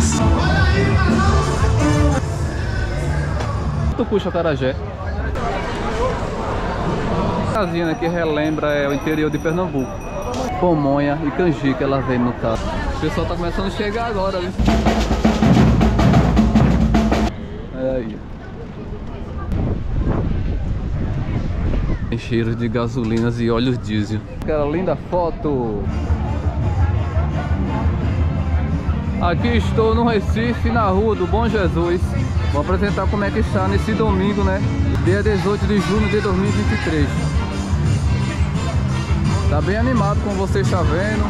Tu puxa acarajé. Casinha, né, que relembra o interior de Pernambuco. Pamonha e canjica ela vem no carro. O pessoal tá começando a chegar agora, né? Aí. Tem cheiro de gasolinas e óleos diesel. Aquela linda foto. Aqui estou no Recife, na rua do Bom Jesus. Vou apresentar como é que está nesse domingo, né? Dia 18 de junho de 2023. Tá bem animado, como você está vendo.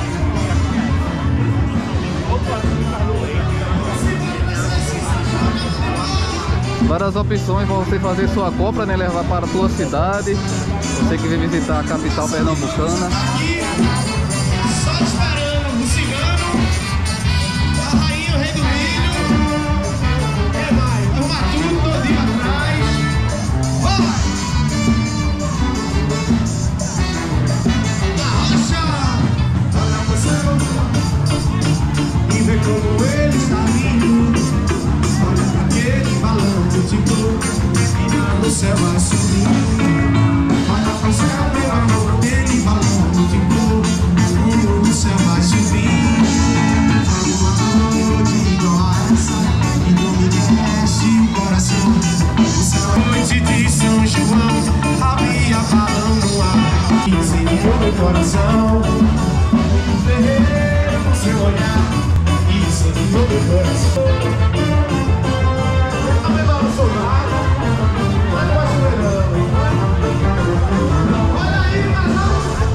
Várias opções para você fazer sua compra, né? Levar para a sua cidade. Você que vem visitar a capital pernambucana. Só esperando o cigano, a rainha, o rei do milho. Vai arrumar tudo todinho atrás. Vai! Na rocha, olha pro céu e vê como ele está lindo. Olha pra aquele balão que ticou e no céu vai subir. Olha pro céu, meu amor, aquele balão que ticou no céu vai subir. E não me desce o coração. Essa noite de São João, havia balão no ar. Incendiou meu coração. Ferreiro com seu olhar, incendiou meu coração. A minha balão soldado, mas não vai chover não. Olha aí, balão.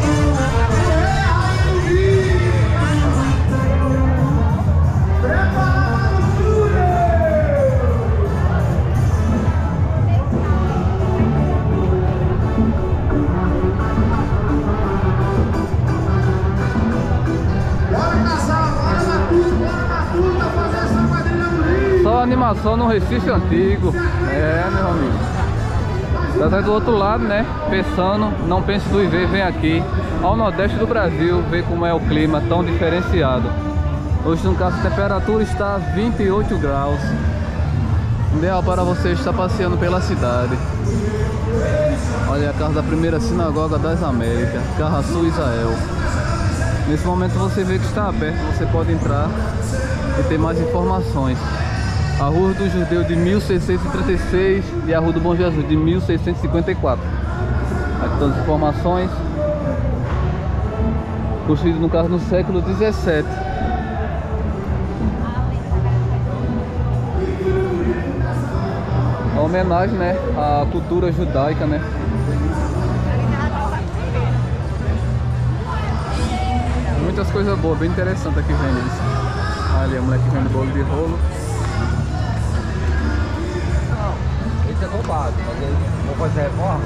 Só animação no Recife antigo. É, meu amigo. Tá do outro lado, né? Pensando, não pense tu e vem aqui ao nordeste do Brasil, ver como é o clima tão diferenciado. Hoje, no caso, a temperatura está 28 graus. Ideal para você estar passeando pela cidade. Olha a casa da primeira sinagoga das Américas, Carraçu, Israel. Nesse momento você vê que está aberto, você pode entrar e ter mais informações. A Rua do Judeu de 1636 e a Rua do Bom Jesus de 1654. Aqui estão as informações. Construído no caso no século 17. Uma homenagem, né, à cultura judaica, né? Muitas coisas boas, bem interessantes aqui vende eles. Ali a mulher que vende bolo de rolo. Esse é roubado, mas aí vou fazer reforma.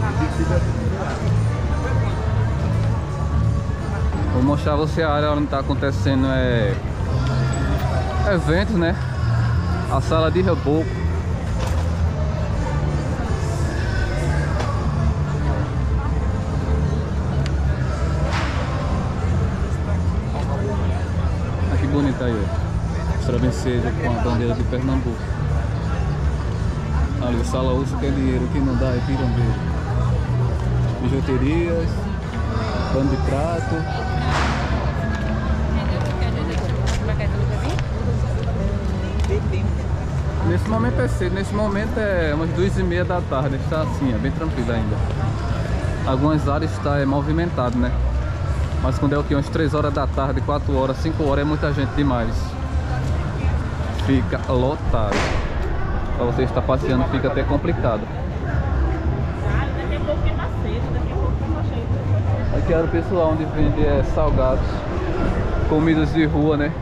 Vou mostrar a você a área onde está acontecendo eventos, né? A sala de reboco. Que bonita aí, ó. Travesseiro com a bandeira de Pernambuco. Ali, sala usa que é dinheiro, que não dá é pirambeiro. Bijuterias, pano de prato. Nesse momento é cedo, nesse momento é umas 2h30 da tarde, está assim, é bem tranquilo ainda. Algumas áreas está movimentado, né? Mas quando é o que? Umas 3 horas da tarde, 4 horas, 5 horas é muita gente demais. Fica lotado. Pra você estar passeando fica até complicado. Daqui a pouco fica cedo, daqui a pouco fica cheio. Aqui era o pessoal onde vende salgados, comidas de rua, né?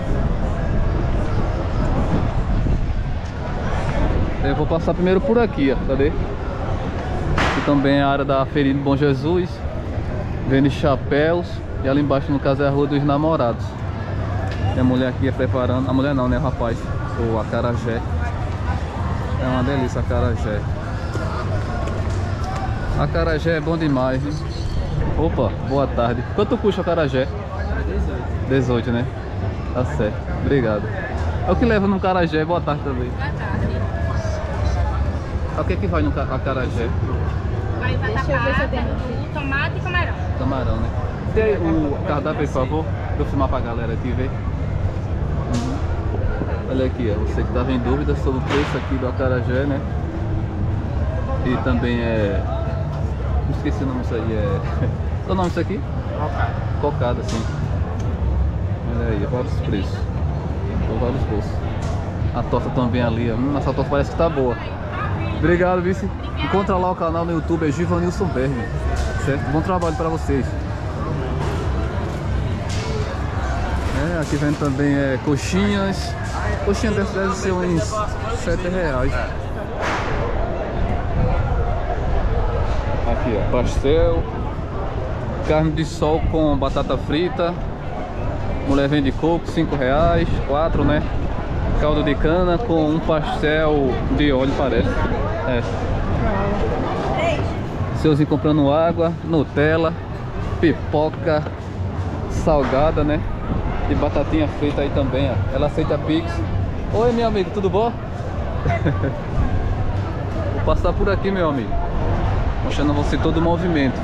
Eu vou passar primeiro por aqui, ó. Cadê? Aqui também é a área da Feirinha do Bom Jesus. Vende chapéus. E ali embaixo, no caso, é a Rua dos Namorados. Tem a mulher aqui preparando. A mulher não, né? O rapaz. O acarajé. É uma delícia acarajé. Acarajé é bom demais, hein? Opa, boa tarde. Quanto custa o acarajé? 18, né? Tá certo. Obrigado. É o que leva no acarajé. Boa tarde também. Boa tarde. O que é que vai no acarajé? Vai batata, tomate e camarão. Camarão, né? Tem o cardápio, por favor. Vou filmar pra galera aqui ver. Olha aqui, ó. Você que tava em dúvida sobre o preço aqui do acarajé, né? E também é... Não esqueci o nome disso aí, Qual o nome disso aqui? Cocada. Cocada, sim. Olha aí, vários preços. Por vários gostos. A torta também ali, ó. Essa torta parece que tá boa. Obrigado, vice. Encontra lá o canal no YouTube, é Givanilson Berg. Certo? Bom trabalho pra vocês. Aqui vem também coxinhas. Coxinha deve ser uns R$7. Aqui, ó, pastel. Carne de sol com batata frita. Mulher vende coco, R$5. 4, né? Caldo de cana com um pastel de óleo, parece. Seuzinho comprando água, Nutella, pipoca salgada, né? E batatinha frita aí também, ó. Ela aceita Pix. Oi, meu amigo, tudo bom? Vou passar por aqui, meu amigo, mostrando a você todo o movimento.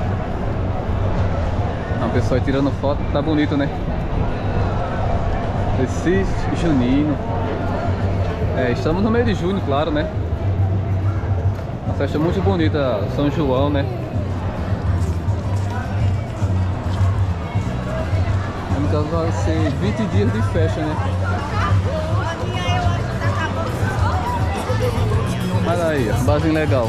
O pessoal aí tirando foto, tá bonito, né? Recife junino. Estamos no mês de junho, claro, né? Uma festa muito bonita, São João, né? No caso vai ser 20 dias de festa, né? Olha aí, ó, barzinho legal.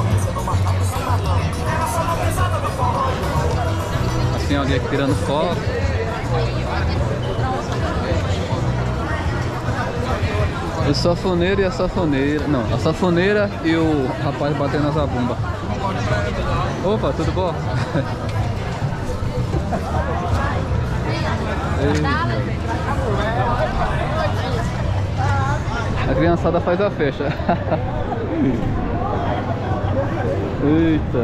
Assim, alguém aqui tirando foto. O sanfoneiro e a sanfoneira. Não, a sanfoneira e o rapaz batendo na zabumba. Opa, tudo bom? A criançada faz a festa. Eita.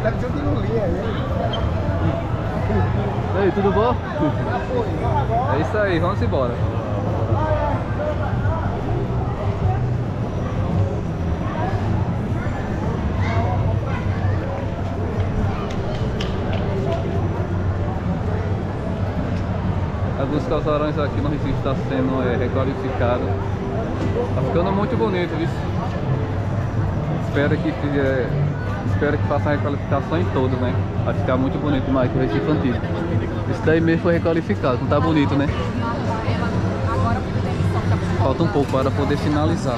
E aí, tudo bom? É isso aí, vamos embora. Alguns casarões aqui no Recife está sendo requalificado. Tá ficando muito bonito, viu? Espero que faça a requalificação em todos, né? Vai ficar muito bonito mais que o Recife antigo. Isso daí mesmo foi requalificado, não tá bonito, né? Falta um pouco para poder finalizar.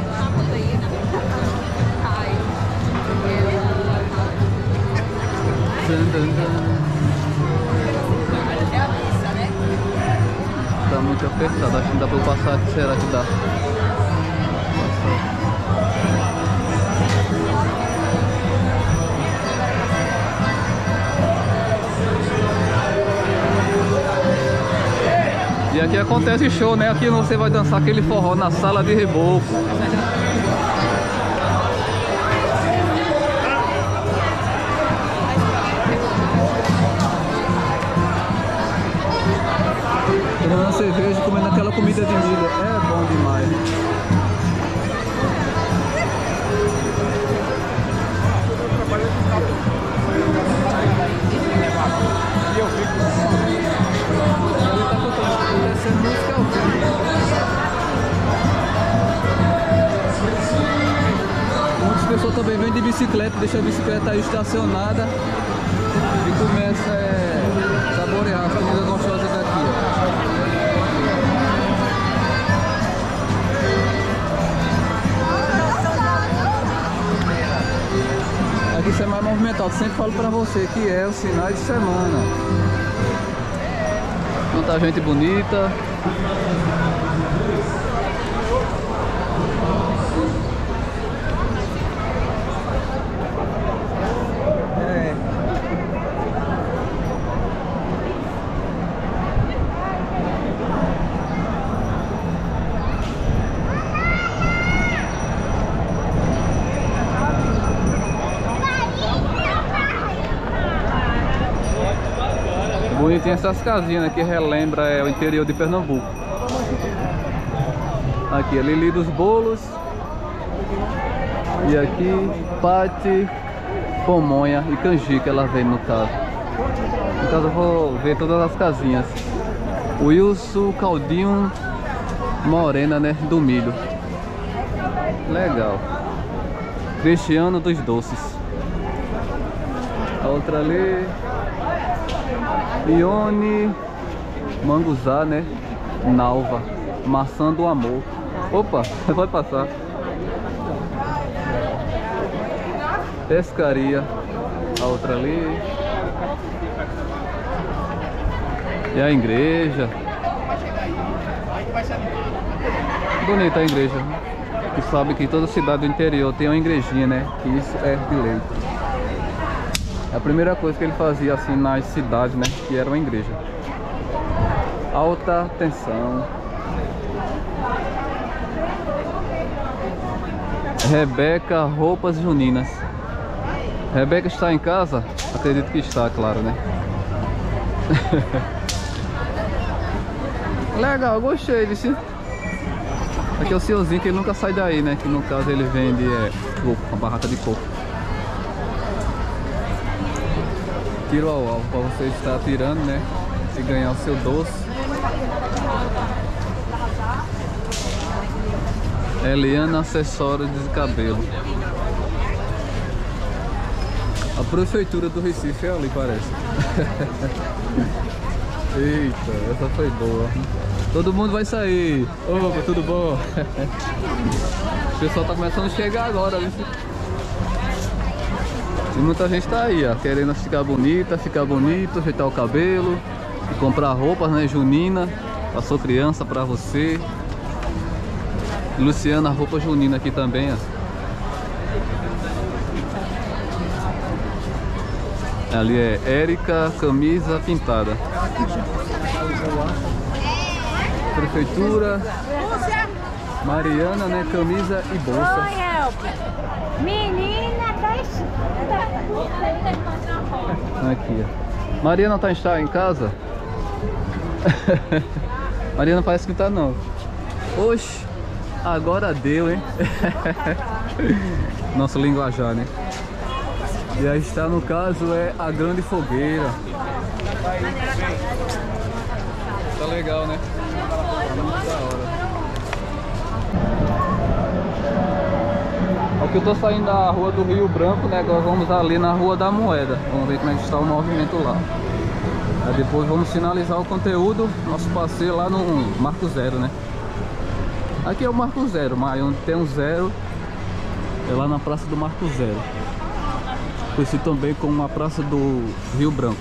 Tá muito apertado, acho que não dá pra eu passar aqui, será que dá? E aqui acontece show, né? Aqui você vai dançar aquele forró na sala de reboco. Tomando cerveja, comendo aquela comida de milho, é bom demais. Muitas pessoas também vêm de bicicleta, deixam a bicicleta aí estacionada e começa a saborear as comidas gostosas daqui, ó. Aqui isso é mais movimentado, sempre falo pra você que é os finais de semana. Tanta gente bonita. Bonitinha essas casinhas, né, que relembra o interior de Pernambuco. Aqui, a Lili dos bolos. E aqui, pate, pamonha e canjica ela vende no caso. No caso eu vou ver todas as casinhas. O Wilson, caldinho, morena, né, do milho. Legal. Cristiano dos doces. A outra ali, Ione, manguzá, né, Nalva, maçã do amor. Opa, pode passar. Pescaria, a outra ali. E a igreja. Bonita a igreja. Que sabe que toda cidade do interior tem uma igrejinha, né? Que isso é de lei. É a primeira coisa que ele fazia assim nas cidades, né? Que era uma igreja. Alta tensão. Rebeca, roupas juninas. Rebeca está em casa? Acredito que está, claro, né? Legal, gostei disso. Aqui é o senhorzinho que ele nunca sai daí, né? Que no caso ele vende coco, uma barraca de coco. Tiro ao alvo para você estar tirando, né? E ganhar o seu doce. Eliana, acessórios de cabelo. A prefeitura do Recife é ali, parece. Eita, essa foi boa. Todo mundo vai sair. Opa, tudo bom? O pessoal tá começando a chegar agora, viu? E muita gente tá aí, ó, querendo ficar bonita, ficar bonito, ajeitar o cabelo, comprar roupas, né, junina, pra sua criança, pra você. Luciana, roupa junina aqui também, ó. Ali é Érica, camisa pintada. Prefeitura. Mariana, né, camisa e bolsa. Oi, Help. Menina, Aqui, ó. Mariana está em casa? Mariana parece que não tá não. Oxe, agora deu, hein? Nosso linguajar, né? E aí está, no caso, é a grande fogueira. Tá legal, né? Tá muito da hora. Aqui eu tô saindo da rua do Rio Branco, né? Agora vamos ali na Rua da Moeda. Vamos ver como é que está o movimento lá. Aí depois vamos finalizar o conteúdo, nosso passeio lá no Marco Zero, né? Aqui é o Marco Zero, mas onde tem um zero é lá na Praça do Marco Zero. Conhecido também como a Praça do Rio Branco.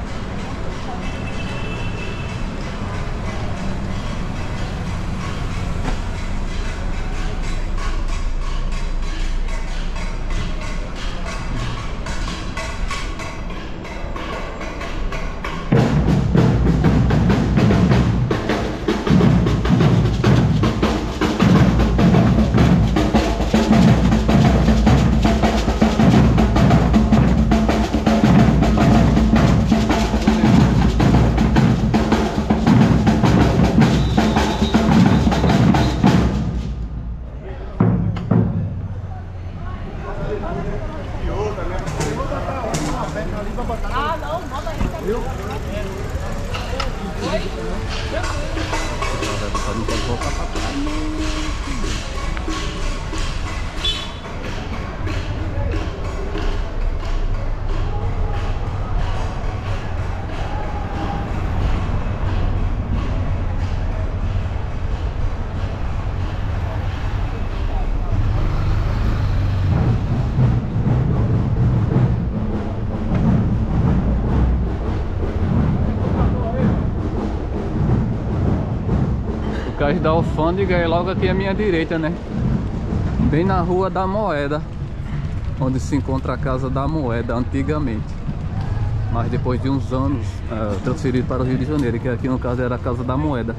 Cais da Alfândega é logo aqui à minha direita, né? Bem na Rua da Moeda, onde se encontra a Casa da Moeda antigamente. Mas depois de uns anos transferido para o Rio de Janeiro, que aqui no caso era a Casa da Moeda.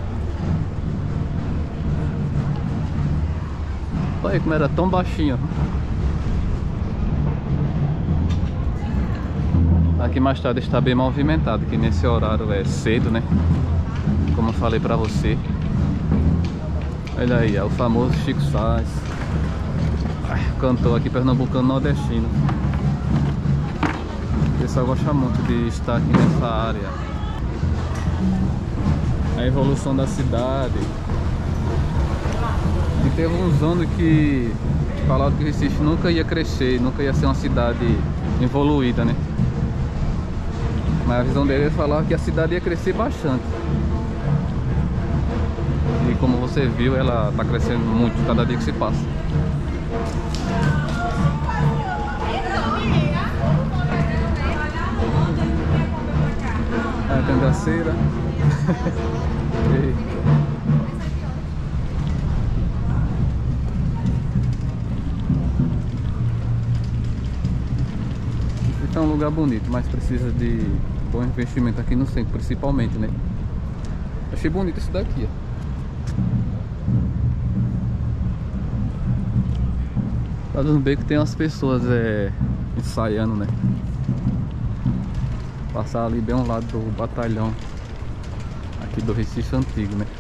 Olha como era tão baixinho. Aqui mais tarde está bem movimentado, que nesse horário é cedo, né? Como eu falei pra você. Olha aí, é o famoso Chico Sainz, cantor aqui pernambucano nordestino. O pessoal gosta muito de estar aqui nessa área. A evolução da cidade. E teve uns anos que falaram que Recife nunca ia crescer, nunca ia ser uma cidade evoluída, né? Mas a visão deles falava que a cidade ia crescer bastante. E como você viu, ela está crescendo muito cada dia que se passa. A cangaceira. É um lugar bonito, mas precisa de bom investimento aqui no centro, principalmente, né? Achei bonito isso daqui, ó. Lá no beco tem umas pessoas ensaiando, né? Passar ali bem ao lado do batalhão aqui do Recife Antigo, né?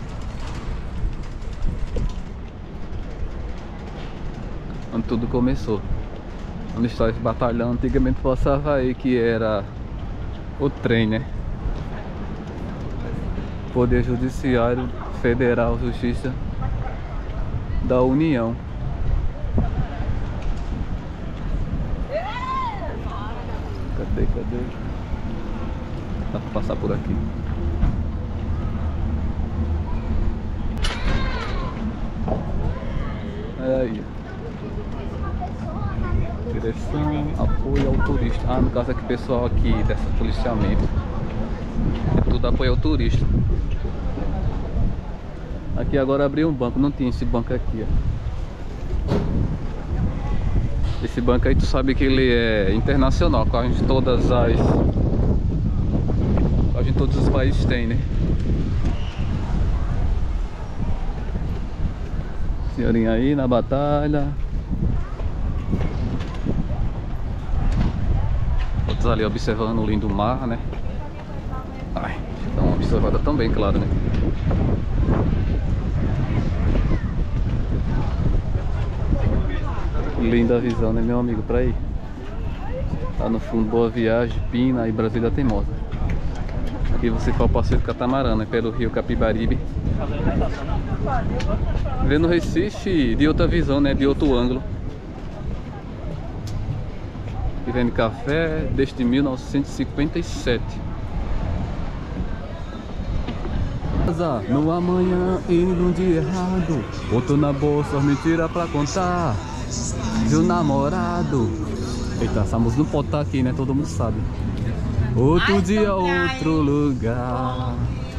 Onde tudo começou. Onde está esse batalhão, antigamente passava aí, que era o trem, né? Poder Judiciário Federal, Justiça da União. Cadê? Dá pra passar por aqui. Aí. Direção, apoio ao turista. Ah, no caso aqui, pessoal aqui dessa policiamento. É tudo apoio ao turista. Aqui agora abriu um banco, não tinha esse banco aqui, ó. Esse banco aí tu sabe que ele é internacional, quase todos os países tem, né? Senhorinha aí na batalha. Outros ali observando o lindo mar, né? Ai, dá uma observada também, claro, né? Linda a visão, né, meu amigo, pra ir. Tá no fundo Boa Viagem, Pina e Brasília Teimosa. Aqui você for o passeio de catamarã, né, pelo rio Capibaribe. Vendo Recife de outra visão, né, de outro ângulo. E vende café desde 1957. No amanhã e no dia errado, botou na bolsa mentira pra contar. Viu namorado. Eita, essa música não pode estar aqui, né? Todo mundo sabe. Outro dia, outro lugar.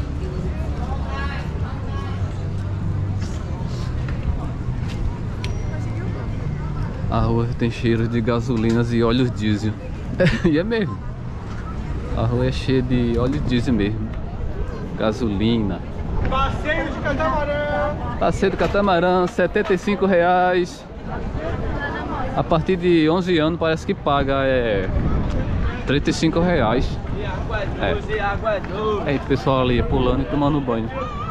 A rua tem cheiro de gasolinas e óleos diesel. E é mesmo. A rua é cheia de óleo diesel mesmo. Gasolina. Passeio de catamarã. Passeio de catamarã, R$75. A partir de 11 anos parece que paga R$35. E água doce, água doce. Aí o pessoal ali pulando e tomando banho.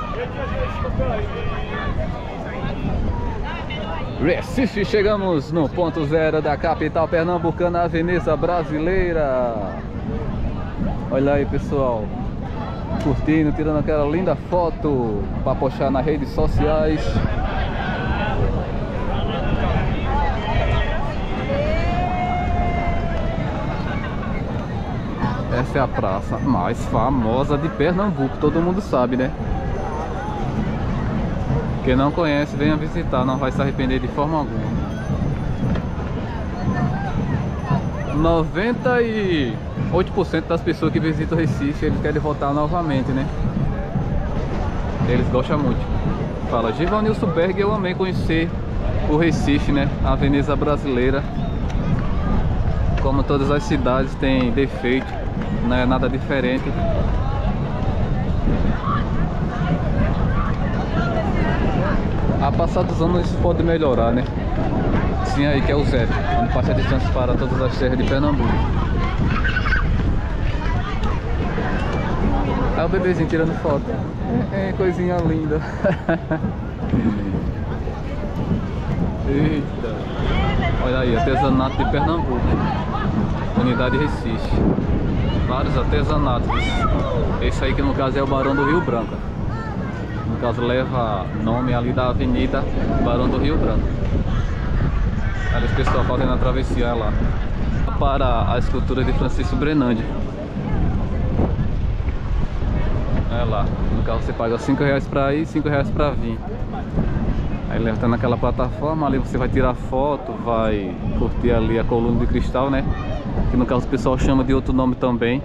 Recife, chegamos no ponto zero da capital pernambucana, Avenida Brasileira. Olha aí, pessoal, curtindo, tirando aquela linda foto para postar nas redes sociais. Essa é a praça mais famosa de Pernambuco, todo mundo sabe, né? Quem não conhece, venha visitar, não vai se arrepender de forma alguma. 98% das pessoas que visitam o Recife, eles querem voltar novamente, né? Eles gostam muito. Fala, Givanilson Berg, eu amei conhecer o Recife, né? A Avenida Brasileira. Como todas as cidades tem defeito, não é nada diferente. A passar dos anos isso pode melhorar, né? Sim, aí que é o zero, onde passa a distância para todas as terras de Pernambuco. Aí o bebezinho tirando foto. Coisinha linda. Eita. Olha aí, artesanato de Pernambuco. Unidade Recife. Vários artesanatos. Esse aí que no caso é o Barão do Rio Branco. No caso leva nome ali da Avenida Barão do Rio Branco. Ali os pessoal fazendo a travessia lá. Para a escultura de Francisco Brenandi. É lá. No caso você paga R$5 pra ir e R$5 pra vir. Aí leva até naquela plataforma, ali você vai tirar foto, vai curtir ali a coluna de cristal, né? Que no caso o pessoal chama de outro nome também.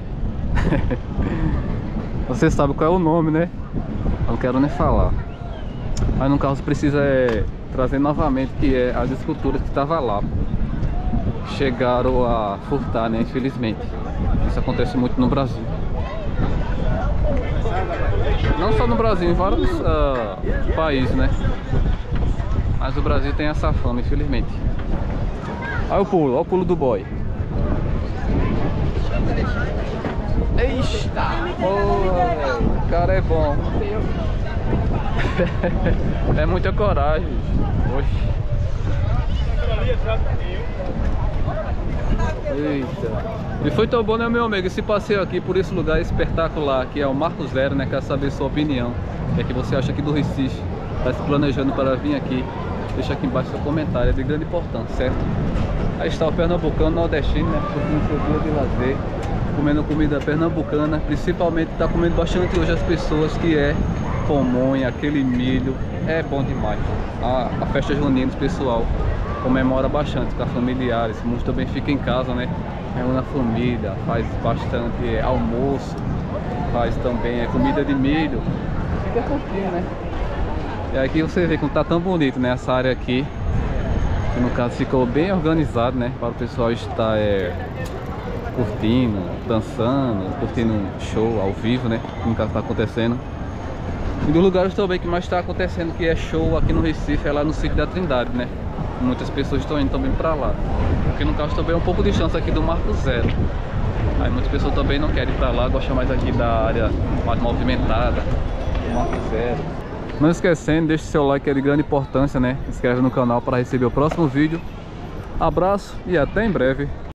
Você sabe qual é o nome, né? Eu não quero nem falar. Mas no caso precisa trazer novamente que é as esculturas que estavam lá. Chegaram a furtar, né? Infelizmente. Isso acontece muito no Brasil. Não só no Brasil, em vários países, né? Mas o Brasil tem essa fama, infelizmente. Olha o pulo do boy. Eita! Porra, o cara é bom. É muita coragem. Oxi. Eita. E foi tão bom, né, meu amigo? Esse passeio aqui por esse lugar espetacular, que é o Marco Zero, né? Quero saber sua opinião. O que é que você acha aqui do Recife? Está se planejando para vir aqui? Deixa aqui embaixo seu comentário, é de grande importância, certo? Aí está o pernambucano nordestino, né? Curtindo seu dia de lazer, comendo comida pernambucana. Principalmente está comendo bastante hoje as pessoas, que é pamonha, aquele milho. É bom demais. A festa junina, o pessoal comemora bastante com familiares. Muitos também ficam em casa, né? Reúne a família, faz bastante almoço, faz também comida de milho. Fica curtindo, né? E aqui você vê como tá tão bonito, né? Essa área aqui, que no caso ficou bem organizado, né? Para o pessoal estar curtindo, dançando, curtindo um show ao vivo, né? Que no caso está acontecendo. E dos lugares também que mais está acontecendo, que é show aqui no Recife, é lá no Sítio da Trindade, né? Muitas pessoas estão indo também para lá. Porque no caso também é um pouco de distância aqui do Marco Zero. Aí muitas pessoas também não querem ir para lá, gostam mais aqui da área mais movimentada, do Marco Zero. Não esquecendo, deixe seu like, é de grande importância, né? Se inscreve no canal para receber o próximo vídeo. Abraço e até em breve.